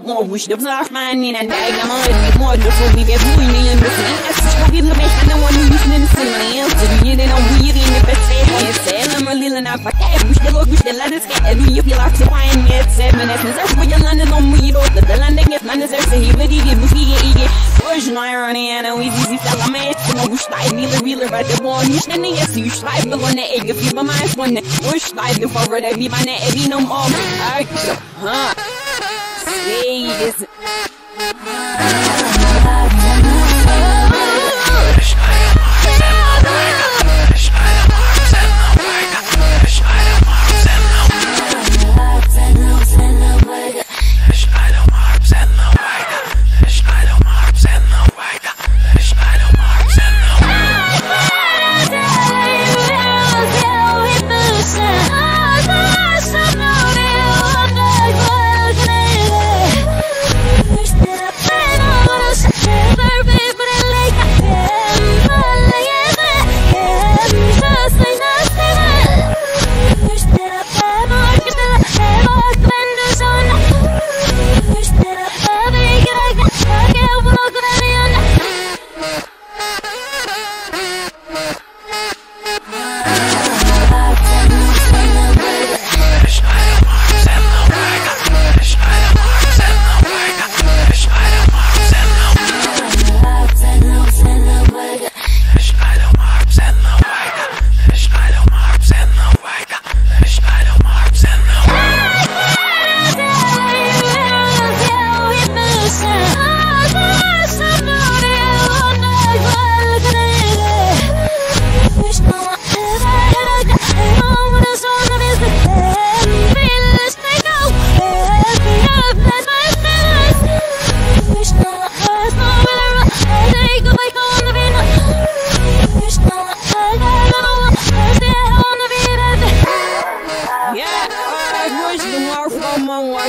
more wish the block man in and I am already more the food we get moving in the thing. As for the best, I don't want to use in cinema else. You didn't know we in the best way. I'm a little enough. I wish the Lord wish the letters get and you feel like to wine yet 7 minutes. That's what you're landing on me. The landing gets man deserves to hear what he did. Version irony and a easy stuff. I'm at no wish I need a reeler by the one. You stand the yes, you strive the one that egg if you my one. Wish I the forward every man every no more. Say this.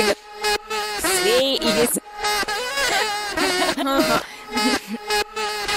See,